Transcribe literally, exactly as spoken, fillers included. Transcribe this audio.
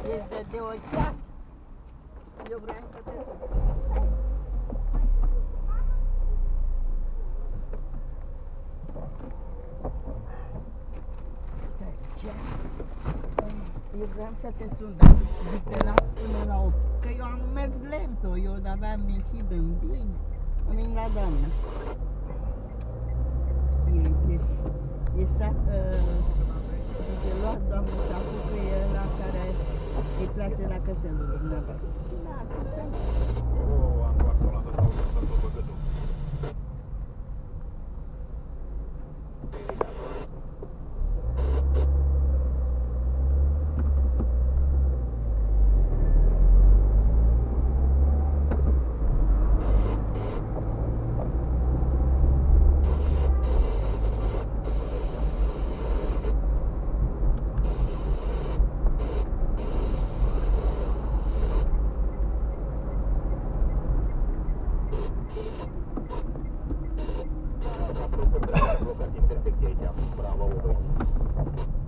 Este de ochiat. Eu vreau să te sun. Eu vreau să te sun, dar zic te las până la opt. Că eu am mers lento, eu de-abia am ieșit din bine. Am venit la doamnă. Și e, e sa, uh, zice, luați doamnă Safu, că e ăla care îi place la cățelul dumneavoastră. Și da, cățel. O, am acționat asta, o să dă băgătul. Blocat intersecție aici, bravo,